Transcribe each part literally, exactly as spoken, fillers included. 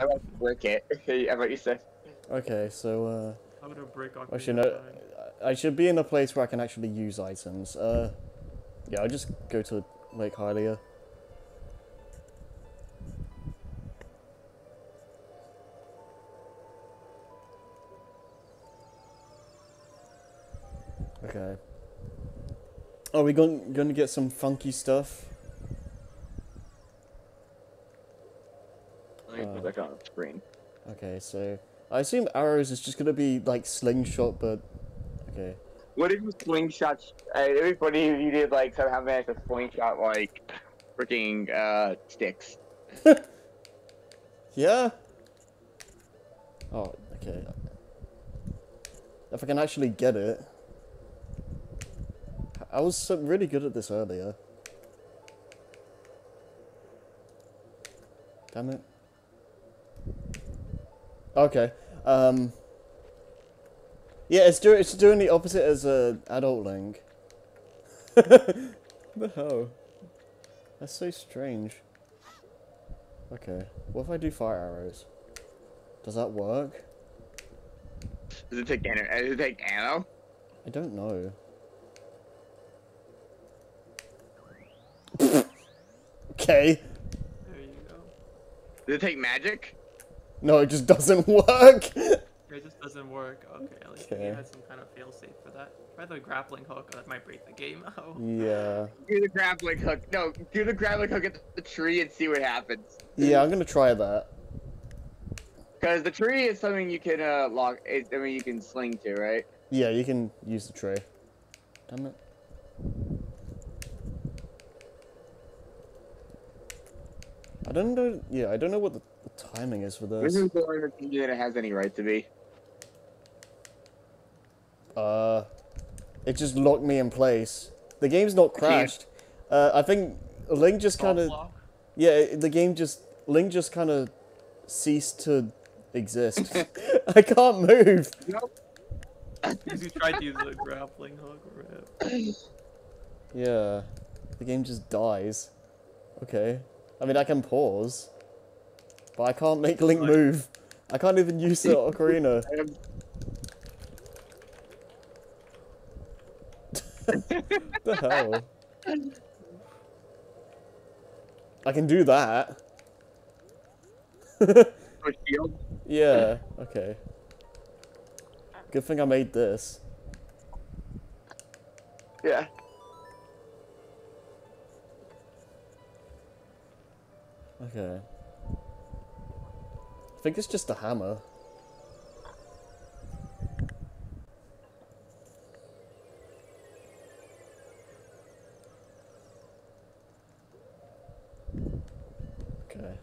I like to brick it. I what you said. Okay, so, uh... I'm gonna break Ocarina. Actually, no, I should be in a place where I can actually use items. Uh, yeah, I'll just go to Lake Hylia. Okay. Are we going, going to get some funky stuff? Let me put that on the screen. Okay, so... I assume arrows is just gonna be, like, slingshot, but... Okay. What if you slingshot? Uh, it'd be funny if you did, like, somehow manage to slingshot, like, freaking, uh, sticks. Yeah? Oh, okay. If I can actually get it... I was so really good at this earlier. Damn it. Okay. Um. Yeah, it's doing it's doing the opposite as a uh, adult Link. The hell? That's so strange. Okay. What if I do fire arrows? Does that work? Does it take ammo? Does it take ammo? I don't know. Okay. There you go. Does it take magic? No, it just doesn't work. It just doesn't work. Okay, at least Okay. you had some kind of failsafe for that. Try the grappling hook. That might break the game. Oh. Yeah. Do the grappling hook. No, do the grappling hook at the tree and see what happens. Yeah, I'm gonna try that. Because the tree is something you can uh lock. It, I mean, you can sling to, right? Yeah, you can use the tray. Damn it. I don't know. Yeah, I don't know what the, the timing is for This this. is the only thing that it has any right to be. Uh, it just locked me in place. The game's not crashed. Uh, I think Link just kind of. Block. Yeah, it- the game just Link just kind of ceased to exist. I can't move. Nope. You tried to use the grappling hook. Rip. Yeah, the game just dies. Okay. I mean, I can pause, but I can't make Link move. I can't even use the ocarina. The hell? I can do that. For shield. Yeah, okay. Good thing I made this. Yeah. Okay. I think it's just a hammer. Okay.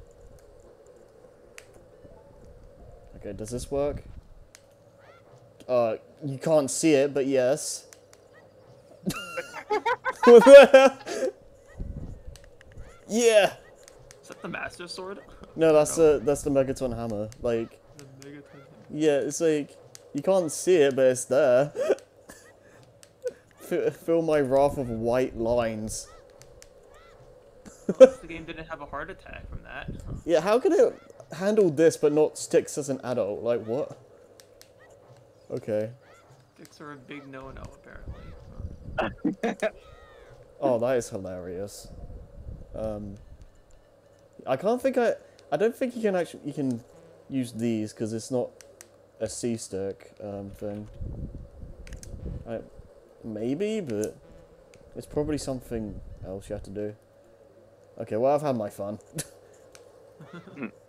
Okay, does this work? Uh, you can't see it, but yes. What the hell? Yeah! Is that the Master Sword? No, that's the that's the Megaton hammer. Like, The Megaton. yeah, it's like you can't see it, but it's there. F feel my wrath of white lines. The game didn't have a heart attack from that. Yeah, how can it handle this but not sticks as an adult? Like what? Okay. Sticks are a big no-no, apparently. Oh, that is hilarious. Um, I can't think I. I don't think you can actually you can use these because it's not a C stick um, thing. I, maybe, but it's probably something else you have to do. Okay, well I've had my fun.